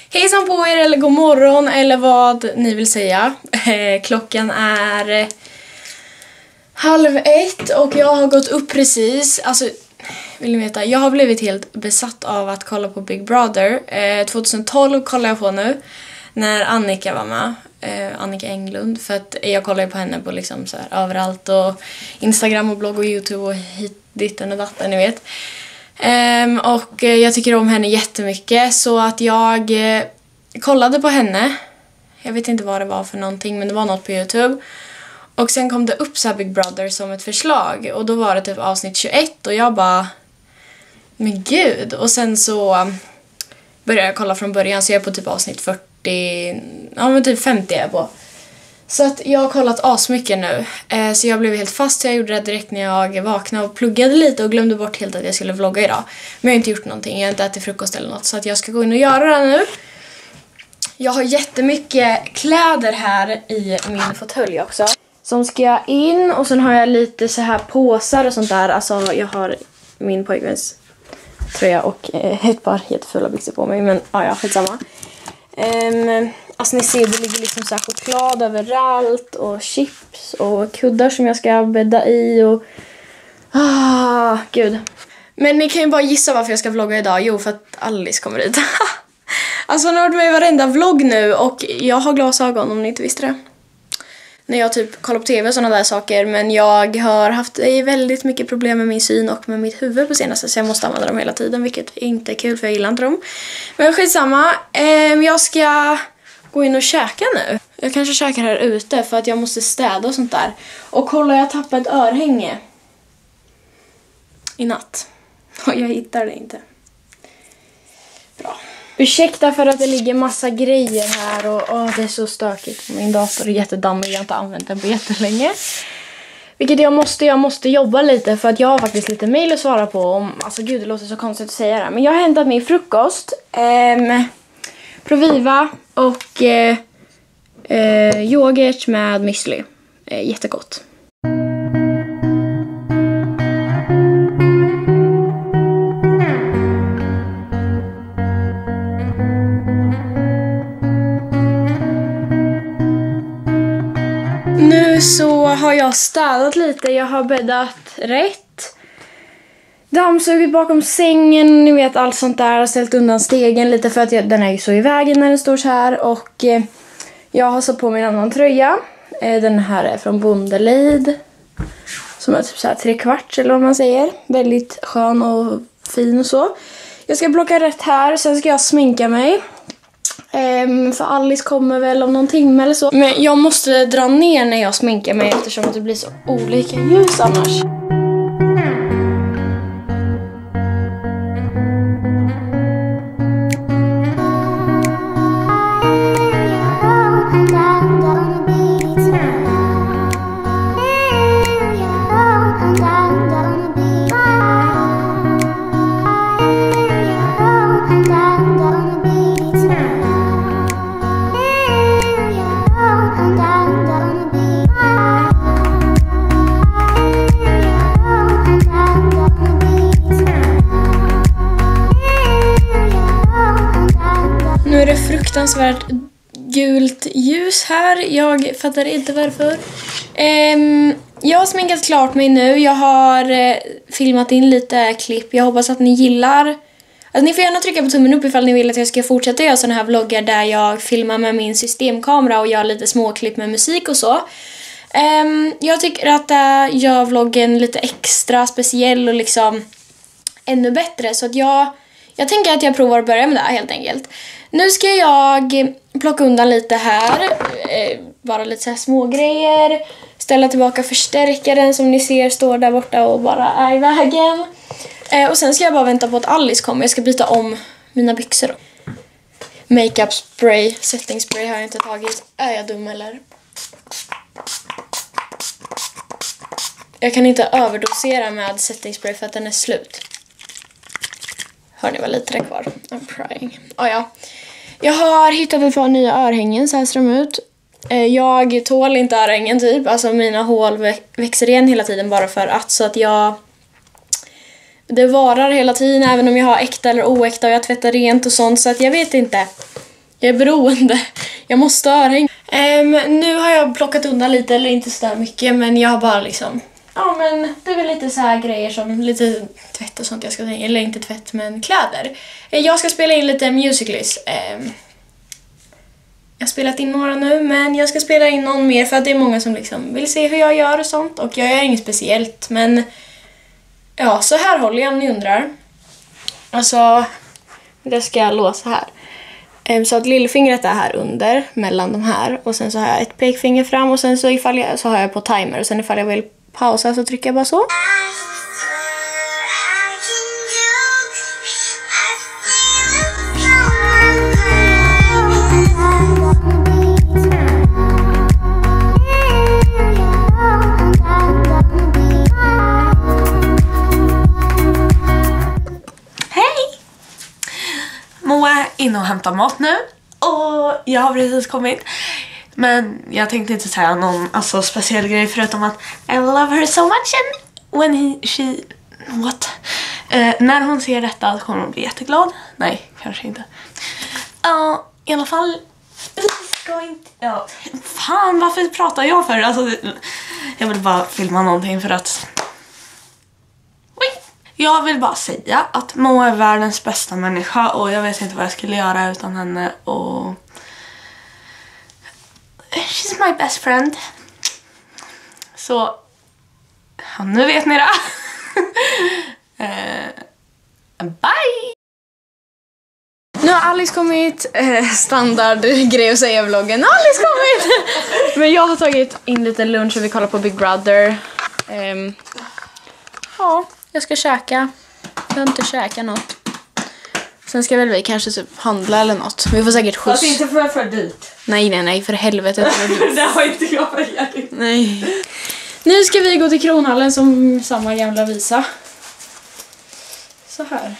Hejsan på er, eller god morgon, eller vad ni vill säga. Klockan är 12:30 och jag har gått upp precis. Alltså, vill ni veta, jag har blivit helt besatt av att kolla på Big Brother. 2012 kollar jag på nu, när Annika var med. Annika Englund, för att jag kollar ju på henne på liksom så här överallt, och Instagram och blogg och YouTube och hit, ditten och datten, ni vet. Och jag tycker om henne jättemycket, så att jag kollade på henne. Jag vet inte vad det var för någonting, men det var något på YouTube. Och sen kom det upp så här Big Brother som ett förslag, och då var det typ avsnitt 21 och jag bara, men gud. Och sen så började jag kolla från början, så jag är på typ avsnitt 40, ja men typ 50 är jag på. Så att jag har kollat asmycket nu. Så jag blev helt fast, så jag gjorde det direkt när jag vaknade och pluggade lite och glömde bort helt att jag skulle vlogga idag. Men jag har inte gjort någonting, jag har inte ätit frukost eller något, så att jag ska gå in och göra det nu. Jag har jättemycket kläder här i min fåtölj också, som ska jag in, och sen har jag lite så här påsar och sånt där. Alltså jag har min pojkväns tröja och ett par jättefula byxor på mig, men ja, skitsamma. Alltså ni ser, det ligger liksom så här choklad överallt och chips och kuddar som jag ska bädda i och gud. Men ni kan ju bara gissa varför jag ska vlogga idag. Jo, för att Alice kommer hit. Alltså hon har varit med i varenda vlogg nu, och jag har glasögon om ni inte visste det. När jag typ kollar på tv och sådana där saker, men jag har haft väldigt mycket problem med min syn och med mitt huvud på senaste, så jag måste använda dem hela tiden, vilket inte är kul för jag gillar inte dem. Men skitsamma, jag ska gå in och käka nu. Jag kanske käkar här ute för att jag måste städa och sånt där. Och kolla, jag tappade ett örhänge i natt. Och jag hittar det inte. Bra. Ursäkta för att det ligger massa grejer här och det är så stökigt. Min dator är jättedammig, jag har inte använt den på jättelänge. Vilket jag måste jobba lite, för att jag har faktiskt lite mejl att svara på om, alltså gud, det låter så konstigt att säga det, men jag har hämtat min frukost. Proviva och yoghurt med müsli. Jättegott. Nu så har jag städat lite, jag har bäddat rätt. Dammsugit bakom sängen, ni vet, allt sånt där. Och ställt undan stegen lite för att den är ju så i vägen när den står så här. Och jag har satt på mig en annan tröja. Den här är från Bondelid, som är typ så här 3/4 eller vad man säger. Väldigt skön och fin och så. Jag ska plocka rätt här, sen ska jag sminka mig. För Alice kommer väl om någon timme eller så. Men jag måste dra ner när jag sminkar mig, eftersom det blir så olika ljus annars. Nu är det fruktansvärt gult ljus här. Jag fattar inte varför. Jag har sminkat klart mig nu. Jag har filmat in lite klipp. Jag hoppas att ni gillar. Alltså, ni får gärna trycka på tummen upp ifall ni vill att jag ska fortsätta göra såna här vloggar där jag filmar med min systemkamera och gör lite småklipp med musik och så. Jag tycker att det gör vloggen lite extra speciell och liksom ännu bättre. Så att jag tänker att jag provar att börja med det här helt enkelt. Nu ska jag plocka undan lite här. Bara lite så här små grejer. Ställa tillbaka förstärkaren som ni ser står där borta och bara är i vägen. Och sen ska jag bara vänta på att Alice kommer. Jag ska byta om mina byxor då. Makeup spray, setting spray har jag inte tagit. Är jag dum eller? Jag kan inte överdosera med setting spray för att den är slut. Hör ni vad lite där kvar? I'm crying. Ja. Jag har hittat ett par nya örhängen så här ser de ut. Jag tål inte örhängen typ. Alltså mina hål växer igen hela tiden bara för att, så att det varar hela tiden även om jag har äkta eller oäkta och jag tvättar rent och sånt, så att jag vet inte. Jag är beroende. Jag måste ha örhängen. Nu har jag plockat undan lite, eller inte så där mycket, men jag har bara liksom... Ja, men det är väl lite så här grejer som lite tvätt och sånt jag ska ta in. Eller inte tvätt, men kläder. Jag ska spela in lite musicals. Jag har spelat in några nu, men jag ska spela in någon mer för att det är många som liksom vill se hur jag gör och sånt. Och jag gör inget speciellt, men ja, så här håller jag om ni undrar. Alltså, det ska jag låsa här. Så att lillfingret är här under, mellan de här. Och sen så har jag ett pekfinger fram och sen så, så har jag på timer. Och sen ifall jag vill pausa så trycker jag bara så. Moa är inne och hämtar mat nu och jag har precis kommit. Men jag tänkte inte säga någon speciell grej förutom att I love her so much and när hon ser detta så kommer hon bli jätteglad. Nej, kanske inte. I alla fall fan, varför pratar jag för? Alltså, jag vill bara filma någonting för att jag vill bara säga att Moa är världens bästa människa och jag vet inte vad jag skulle göra utan henne och she's my best friend. Så ja, nu vet ni det. Bye! Nu har Alice kommit, standardgrej att säga i vloggen. Alice kommit! Men jag har tagit in lite lunch och vi kollar på Big Brother. Ja, jag ska käka. Jag har inte käkat något. Sen ska väl vi kanske typ handla eller något. Vi får säkert skjuts. Fast inte för dyrt. Nej, för helvete. Det har inte jag börjat. Nej. Nu ska vi gå till Kronhallen som samma gamla visa. Så här.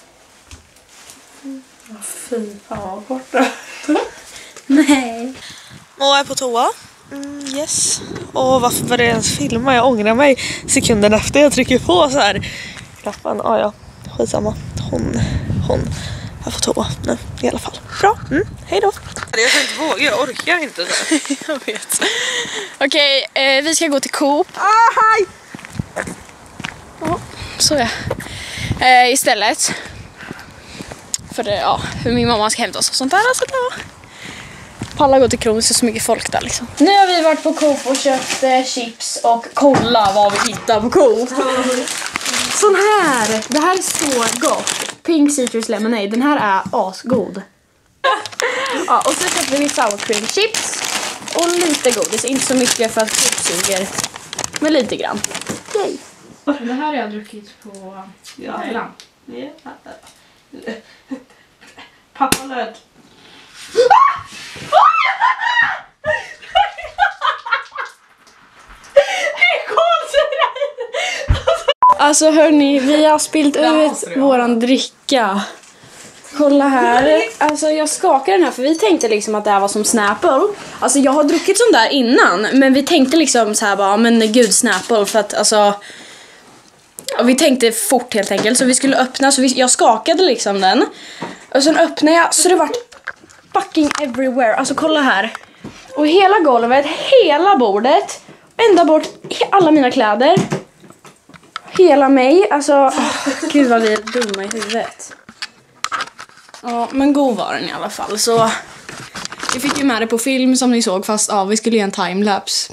Fy fan vad borta. Nej. Moa är på toa. Yes. Och varför började jag ens filma? Jag ångrar mig sekunden efter jag trycker på så här knappen. Ja, skitsamma. Hon är på toa nu i alla fall. Bra. Hej då. Jag kan inte våga, jag orkar inte så. Jag vet. Okej, vi ska gå till Coop. Hej! Ja, så ja. Istället. För hur min mamma ska hämta oss och sånt där. Alltså då. Palla går till Kron, så mycket folk där liksom. Nu har vi varit på Coop och köpt chips och kolla vad vi hittar på Coop. Sån här. Det här är så gott. Pink citrus lemonade. Den här är asgod. Ja, och så köpte vi sour cream chips och lite godis. Inte så mycket för att Coop suger. Men lite grann. Yay. Det här har jag druckit på Thailand. Pappa löd. Alltså hörni, vi har spilt ut våran dricka. Kolla här. Alltså jag skakar den här för vi tänkte liksom att det här var som Snapple. Alltså jag har druckit sån där innan, men vi tänkte liksom så här bara, men gud Snapple, för att alltså vi tänkte fort helt enkelt, så vi skulle öppna, så jag skakade liksom den. Och sen öppnade jag så det var fucking everywhere. Alltså kolla här. Och hela golvet, hela bordet, ända bort alla mina kläder. Hela mig, alltså gud vad vi är dumma i huvudet. Ja, men god var den i alla fall. Så vi fick ju med det på film som ni såg, fast vi skulle göra en timelapse.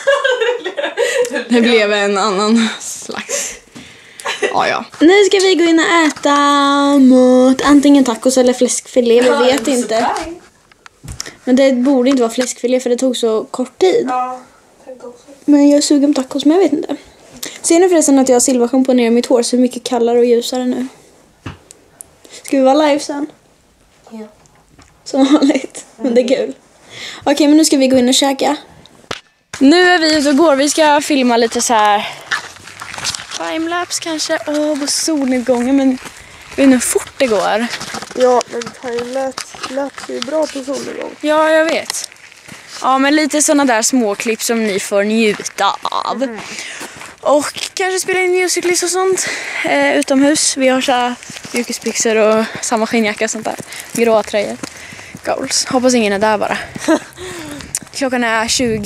Det blev en annan slags. Ja. Nu ska vi gå in och äta mot antingen tacos eller fläskfilé, vi vet inte. Men det borde inte vara fläskfilé för det tog så kort tid. Ja, men jag är sugen på tacos, men jag vet inte. Ser ni förresten att jag har silverschamponerat mitt hår så mycket kallare och ljusare nu? Ska vi vara live sen? Ja. Som vanligt, men det är kul. Okej, men nu ska vi gå in och käka. Nu är vi ute och går, vi ska filma lite så här timelapse kanske. På solnedgången, men jag vet inte hur fort det går. Ja, men timelapse är bra på solnedgång. Ja, jag vet. Ja, men lite såna där små klipp som ni får njuta av. Och kanske spela in musicals och sånt utomhus. Vi har så här yrkesbyxor och samma skinnjacka och sånt där. Gråa tröjor. goals. Hoppas ingen är där bara. Klockan är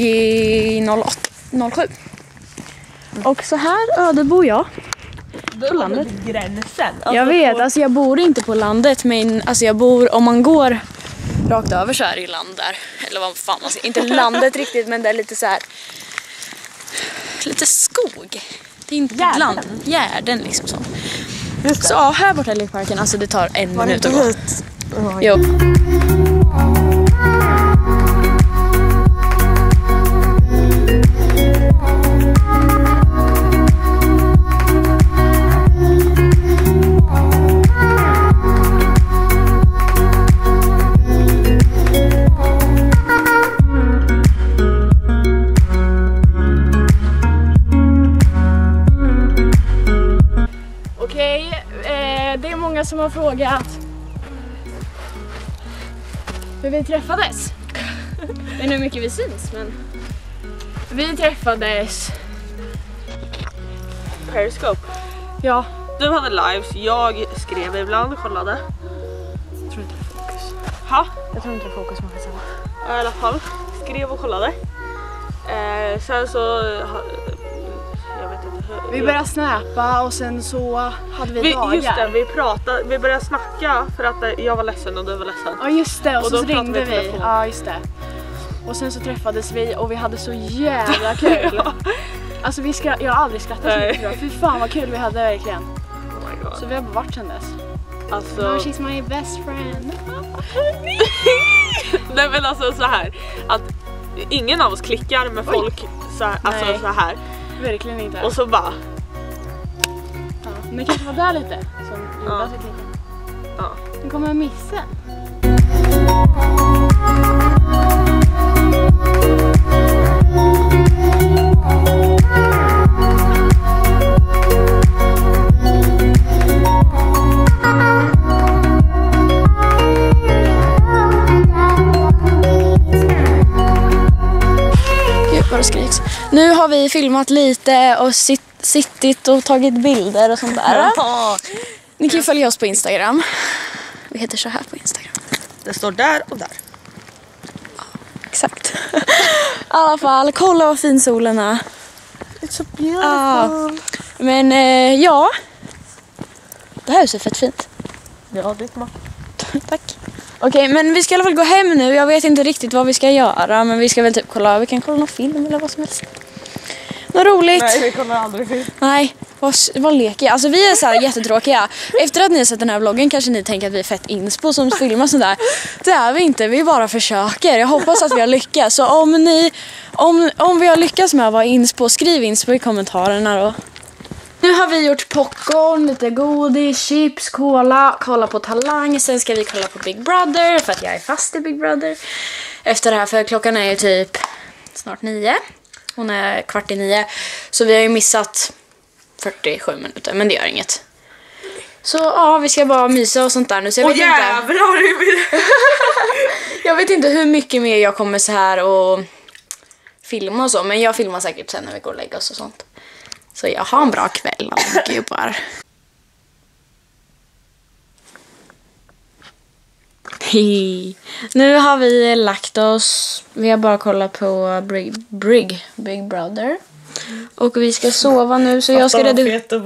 20:07. Och så här öde bor jag. På landet. Gränsen. Jag vet, alltså jag bor inte på landet, men alltså jag bor, om man går rakt över så är det ju land där. Eller vad fan man säger, inte landet riktigt, men det är lite så här, lite skog. Det är inte Gärden. land, gärden liksom så. Så ja, här borta i lekparken, alltså det tar en minut att gå. Jo. Det är många som har frågat hur vi träffades. Jag vet inte hur mycket vi syns, men vi träffades Periscope. Ja, Du hade lives, jag skrev ibland, kollade. jag tror inte det är fokus. Ha? Jag tror inte det är fokus man kan säga. I alla fall, skrev och kollade. Sen så... jag vet inte hur... Vi började snappa och sen så hade vi dagar. Just det, vi började snacka för att jag var ledsen och du var ledsen. Ja just det, och Och så då pratade ringde vi vi. telefon. Ja just det. Och sen så träffades vi och vi hade så jävla kul. Alltså jag har aldrig skrattat så mycket. Fy fan vad kul vi hade verkligen. Oh my god. Så vi har bara varit sedan dess. Alltså... No, she's my best friend. Nej men alltså så här att ingen av oss klickar med folk så här, alltså Nej. så här. Verkligen inte. Och så bara Ja, men det kanske var där lite som gjorde Ja. att vi klickade. ja. Nu kommer missen. Gud vad det skriks. Nu har vi filmat lite och sittit och tagit bilder och sånt där. Ni kan ju följa oss på Instagram. Vi heter så här på Instagram. Det står där och där. Exakt. I alla fall, kolla vad fin solen är. It's so beautiful. Men ja. Det här huset är fett fint. Ja, det är bra. Tack. Okej, men vi ska i alla fall gå hem nu. Jag vet inte riktigt vad vi ska göra. Men vi ska väl typ kolla. Vi kan kolla någon film eller vad som helst. Något roligt. Nej, vi kommer aldrig film. Nej, vad leker jag? Alltså vi är så här jättetråkiga. Efter att ni har sett den här vloggen kanske ni tänker att vi är fett inspo som filmar sånt där. Det är vi inte, vi bara försöker. Jag hoppas att vi har lyckats. Så om vi har lyckats med att vara inspo, skriv inspo i kommentarerna då. Nu har vi gjort popcorn, lite godis, chips, cola, kolla på Talang. Sen ska vi kolla på Big Brother för att jag är fast i Big Brother. Efter det här, för klockan är ju typ snart 9. Hon är 8:45. Så vi har ju missat 47 minuter, men det gör inget. Så ja, vi ska bara mysa och sånt där nu. Så jag vet jag vet inte hur mycket mer jag kommer så här och filma och så. Men jag filmar säkert sen när vi går och lägger oss och sånt. Så jag har en bra kväll av gubbar. Hej. Nu har vi lagt oss. Vi har bara kollat på Big Brother. Och vi ska sova nu så jag ska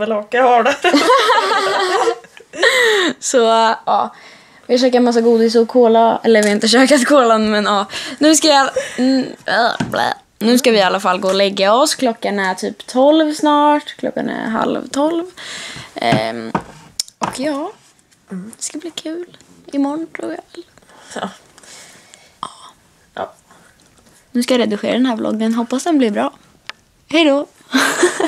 Så ja. Vi har käkat en massa godis och cola. Eller vi har inte käkat kolan, men ja. Nu ska Nu ska vi i alla fall gå och lägga oss. Klockan är typ 12 snart. Klockan är 11:30. Och ja, det ska bli kul. Imorgon tror jag. Ja. Nu ska jag redigera den här vloggen. Hoppas den blir bra. Hej då!